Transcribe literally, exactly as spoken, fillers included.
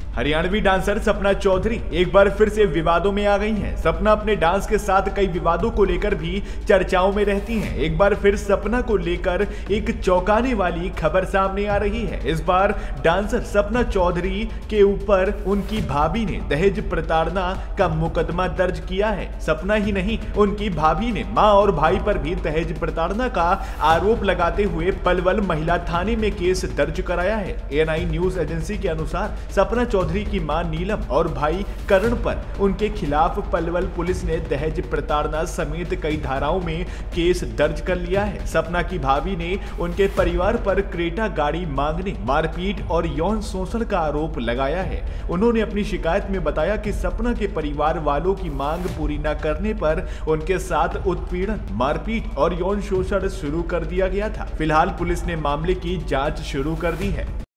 Haryanvi dancer Sapna Chaudhary एक बार फिर से विवादों में आ गई हैं। सपना अपने डांस के साथ कई विवादों को लेकर भी चर्चाओं में रहती हैं। एक बार फिर सपना को लेकर एक चौंकाने वाली खबर सामने आ रही है। इस बार डांसर सपना चौधरी के ऊपर उनकी भाभी ने दहेज प्रताड़ना का मुकदमा दर्ज किया है। सपना ही नहीं, उनकी भाभी ने मां और भाई पर भी दहेज प्रताड़ना का आरोप लगाते हुए पलवल महिला थाने में केस दर्ज कराया है। एएनआई न्यूज एजेंसी के अनुसार सपना चौधरी की मां नीलम और भाई करण पर उनके खिलाफ पलवल पुलिस ने दहेज प्रताड़ना समेत कई धाराओं में केस दर्ज कर लिया है। सपना की भाभी ने उनके परिवार पर क्रेटा गाड़ी मांगने, मारपीट और यौन शोषण का आरोप लगाया है। उन्होंने अपनी शिकायत में बताया कि सपना के परिवार वालों की मांग पूरी न करने पर उनके साथ उत्पीड़न, मारपीट और यौन शोषण शुरू कर दिया गया था। फिलहाल पुलिस ने मामले की जांच शुरू कर दी है।